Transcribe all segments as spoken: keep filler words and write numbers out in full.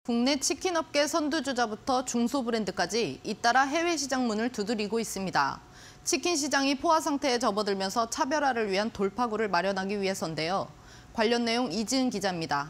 국내 치킨업계 선두주자부터 중소브랜드까지 잇따라 해외 시장 문을 두드리고 있습니다. 치킨 시장이 포화 상태에 접어들면서 차별화를 위한 돌파구를 마련하기 위해서인데요. 관련 내용 이지은 기자입니다.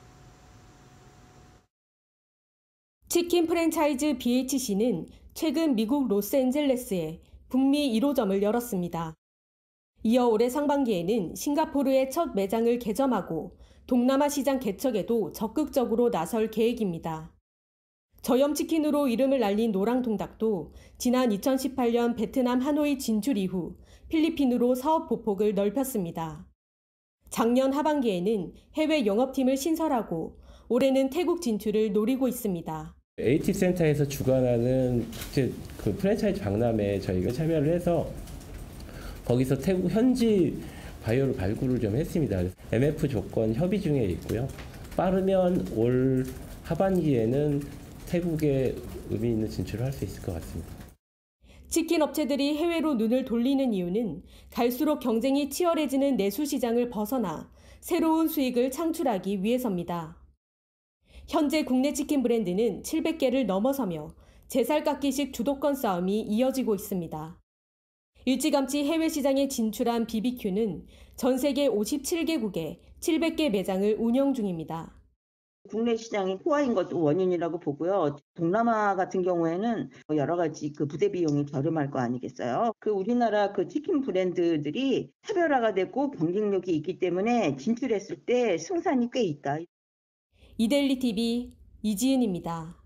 치킨 프랜차이즈 비에이치씨는 최근 미국 로스앤젤레스에 북미 일 호점을 열었습니다. 이어 올해 상반기에는 싱가포르에 첫 매장을 개점하고 동남아 시장 개척에도 적극적으로 나설 계획입니다. 저염치킨으로 이름을 날린 노랑통닭도 지난 이천십팔 년 베트남 하노이 진출 이후 필리핀으로 사업 보폭을 넓혔습니다. 작년 하반기에는 해외 영업팀을 신설하고 올해는 태국 진출을 노리고 있습니다. 에이티 센터에서 주관하는 그 프랜차이즈 박람회에 저희가 참여를 해서 거기서 태국 현지 바이오를 발굴을 좀 했습니다. 엠에프 조건 협의 중에 있고요. 빠르면 올 하반기에는 태국에 의미 있는 진출을 할 수 있을 것 같습니다. 치킨 업체들이 해외로 눈을 돌리는 이유는 갈수록 경쟁이 치열해지는 내수 시장을 벗어나 새로운 수익을 창출하기 위해서입니다. 현재 국내 치킨 브랜드는 칠백 개를 넘어서며 제살깎기식 주도권 싸움이 이어지고 있습니다. 일찌감치 해외 시장에 진출한 비비큐는 전 세계 오십칠 개국에 칠백 개 매장을 운영 중입니다. 국내 시장이 포화인 것도 원인이라고 보고요. 동남아 같은 경우에는 여러 가지 그 부대 비용이 저렴할 거 아니겠어요? 그 우리나라 그 치킨 브랜드들이 차별화가 되고 경쟁력이 있기 때문에 진출했을 때 승산이 꽤 있다. 이데일리 티비 이지은입니다.